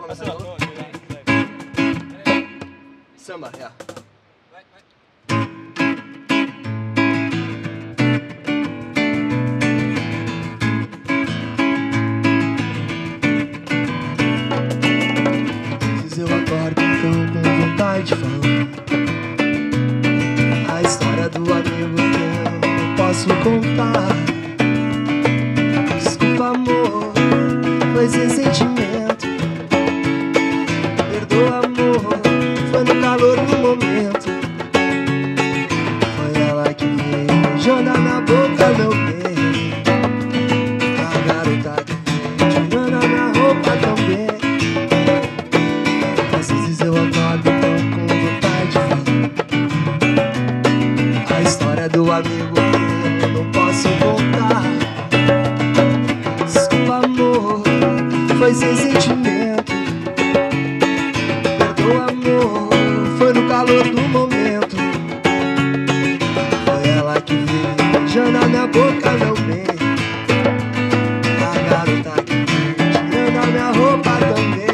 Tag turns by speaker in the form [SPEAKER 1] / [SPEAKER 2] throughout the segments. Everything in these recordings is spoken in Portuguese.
[SPEAKER 1] Samba, yeah. Eu acordo então com vontade de falar a história do amigo que eu não posso contar. Desculpa, amor, foi sem sentimento. Perdoa, amor, foi no calor do momento. Foi ela que veio beijando na boca, meu bem. A garota que veio tirando a minha roupa também. Eu acordo então com vontade de falar a história do amigo que eu não posso contar. Desculpa, amor, foi sem sentimento. Perdoa, amor, foi no calor do momento. Foi ela que veio beijando a minha boca, meu bem. A garota que veio tirando a minha roupa também.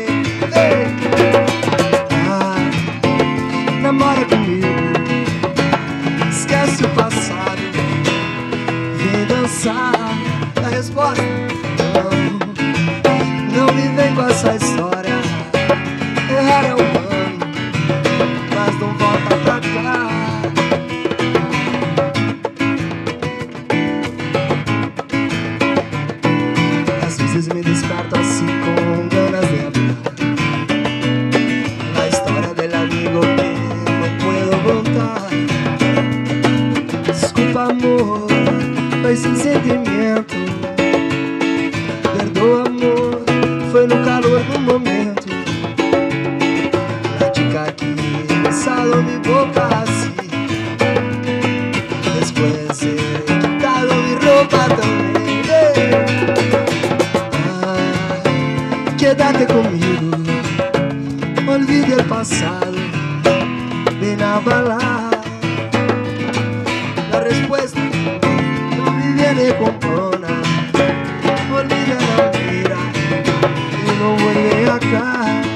[SPEAKER 1] Namora comigo, esquece o passado, vem dançar. A resposta: não me vem com essa história. Errar é humano, mas não volta pra cá. Às vezes me desperto assim com ganas de hablar na história dele amigo que desculpa, amor, foi sem sentimento. Perdoa, amor, foi no calor do momento. Platica aqui no salão de boca así. Después he quitado mi ropa también. Quédate conmigo, olvide el pasado, ven a bailar. La respuesta no me viene con pena. Olvida la mira y no vuelve acá.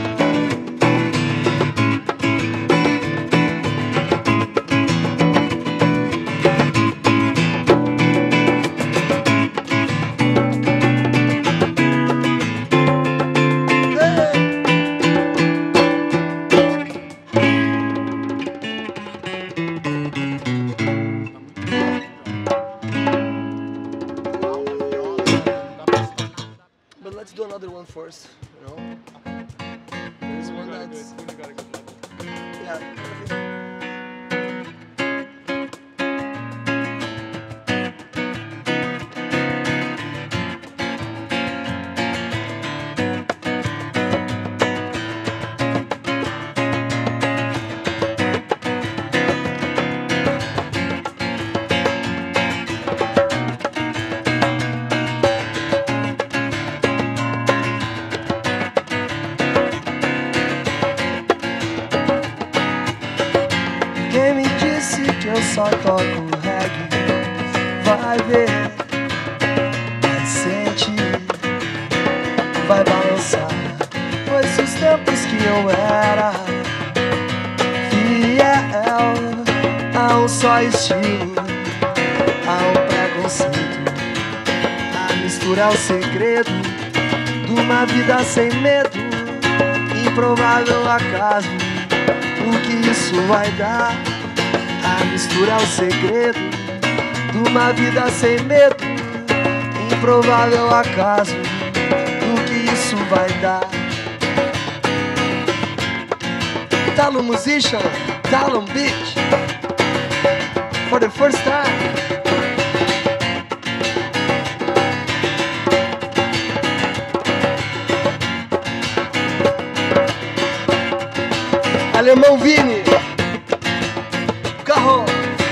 [SPEAKER 1] Let's do another one first, you know? There's one that's... Yeah. Quem me disse que eu só toco reggae? Vai ver, vai sentir, vai balançar. Pois os tempos que eu era fiel a um só estilo, a um preconceito. A mistura é o segredo de uma vida sem medo. Improvável acaso, o que isso vai dar? A mistura é o segredo de uma vida sem medo. Improvável acaso, o que isso vai dar? Talon musician, Talon beach, for the first time. Alemão Vini, carro.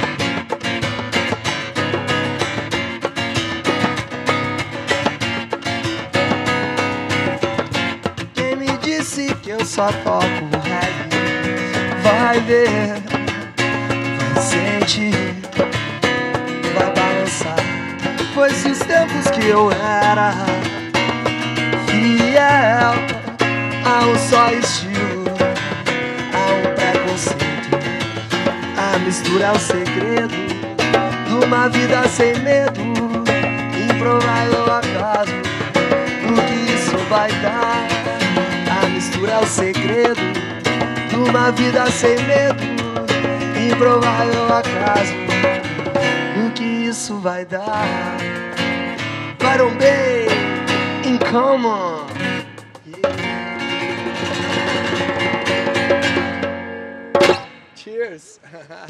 [SPEAKER 1] Quem me disse que eu só toco reggae? Vai ver, vai sentir, vai balançar. Pois se os tempos que eu era fiel a um só estilo, há um preconceito. A mistura é o segredo de uma vida sem medo. Improvável acaso, o que isso vai dar? A mistura é o segredo de uma vida sem medo. Improvável acaso, o que isso vai dar? Byron Bay, in common. Cheers.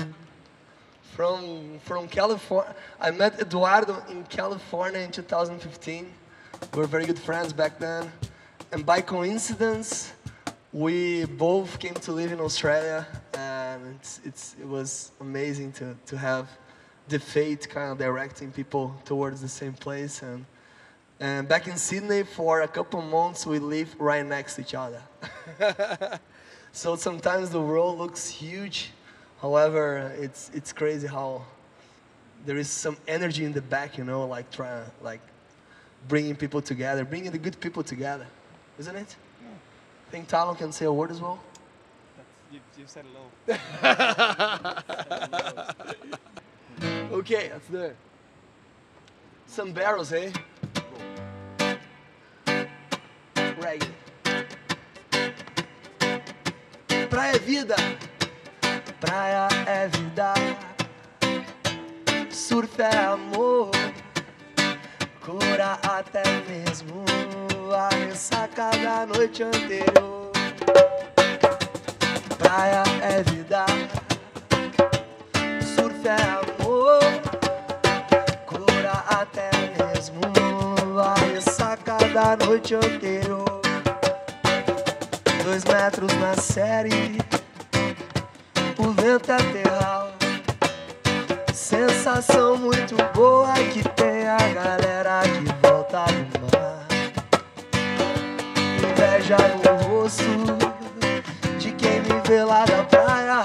[SPEAKER 1] From California. I met Eduardo in California in 2015. We were very good friends back then. And by coincidence, we both came to live in Australia. And it was amazing to have the fate kind of directing people towards the same place. And back in Sydney, for a couple months, we lived right next to each other. So sometimes the world looks huge. However, it's crazy how there is some energy in the back, you know, like bringing people together, bringing the good people together, isn't it? Yeah. I think Talon can say a word as well.
[SPEAKER 2] You've said it all.
[SPEAKER 1] Okay, that's there. Some barrels, eh? Reggae. Praia é vida. Praia é vida. Surf é amor. Cura até mesmo a ressaca da noite anterior. Praia é vida. Surf é amor. Cura até mesmo a ressaca da noite anterior. 2 metros na série, o vento é terral. Sensação muito boa que tem a galera que volta do mar. Inveja no rosto de quem me vê lá da praia.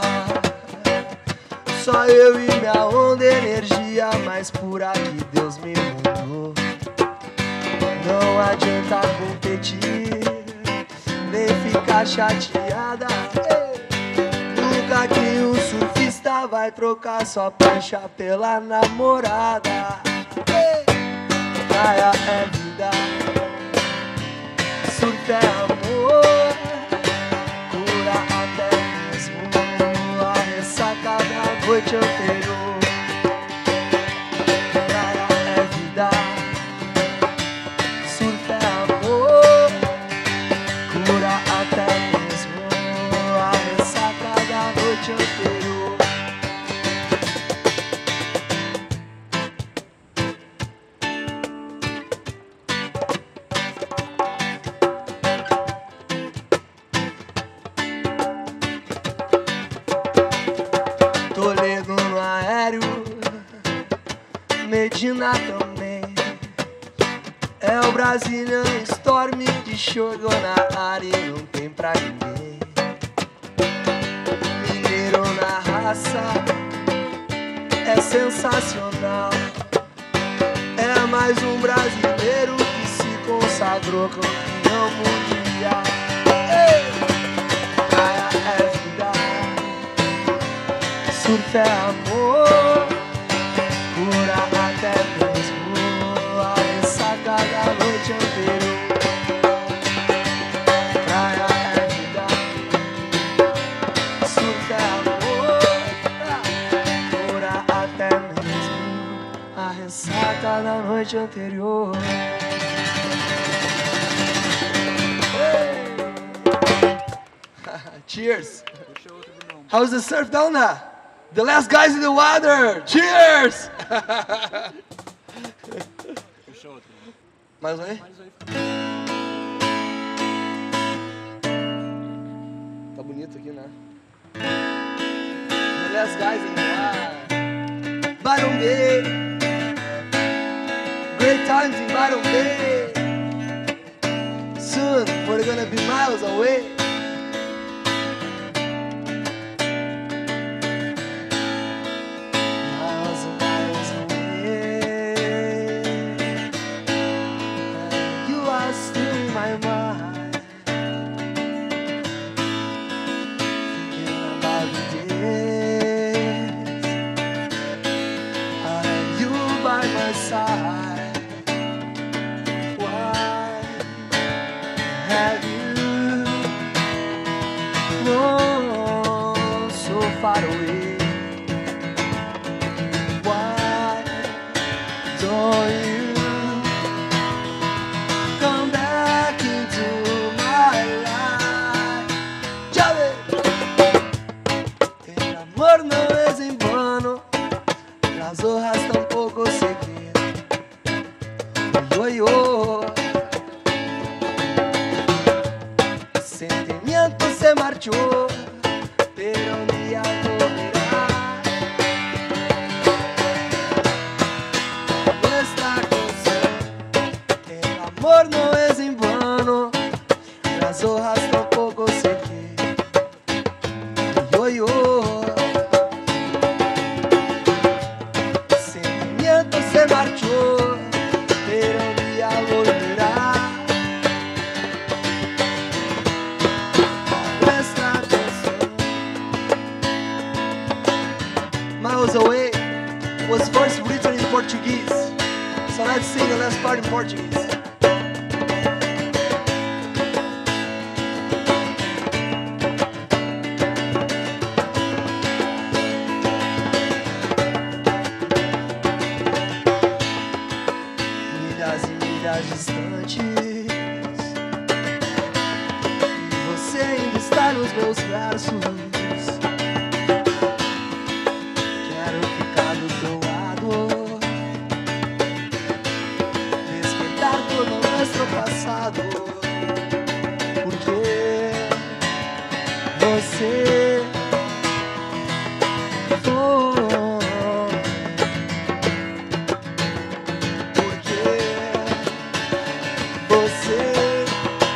[SPEAKER 1] Só eu e minha onda, energia mais pura que Deus me mandou. Não adianta competir, nem ficar chateada. Nunca que um surfista vai trocar sua prancha pela namorada. Praia é vida, surf é amor. Cura até mesmo a ressaca da noite anterior. Praia é vida, surf é amor. Cura até mesmo a ressaca da noite anterior. Toledo no aéreo, Medina também. É o Brazilian Storm que chegou na área e não tem pra ninguém. Mineiro na raça, é sensacional. É mais um brasileiro que se consagrou campeão mundial. Praia é vida, surf é amor. Cura até mesmo a ressaca da noite anterior. Praia é vida, surf é amor. Cura até mesmo a ressaca da noite anterior. Cheers! How's the surf down there? The last guys in the water! Cheers! Mais um aí? Tá bonito aqui, né? The last guys in the water. Byron Bay. Great times in Byron Bay. Soon we're gonna be miles away. se marchó, pero un día volverá. Nuestra canción, el amor no es en vano, las hojas tampoco se quedan. Yo. Sentimiento se marchó, pero un día volverá. Nuestra canción. Miles Away was first written in Portuguese, so let's sing the last part in Portuguese. Milhas e milhas distantes, e você ainda está nos meus braços. Quero ficar do teu lado, despertar todo o nosso passado, porque você foi. Você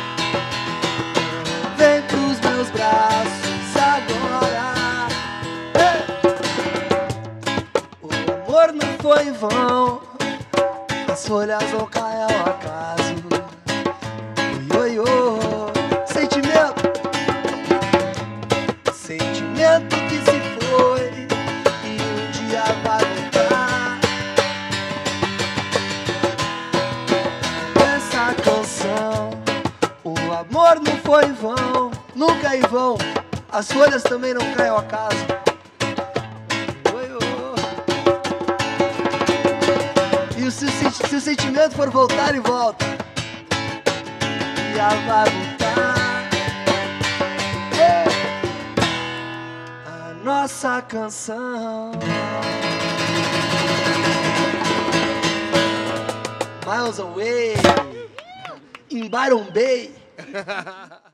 [SPEAKER 1] vem pros meus braços agora. O amor não foi em vão, as folhas não caem ao acaso. Oi, oi, oi. Sentimento, sentimento que se foi e um dia vai voltar. Essa canção, o amor não foi em vão, nunca em vão, as folhas também não caem ao acaso. Oi, oi. E se o sentimento for voltar e volta, já vai voltar. A nossa canção. Miles Away, em Byron Bay.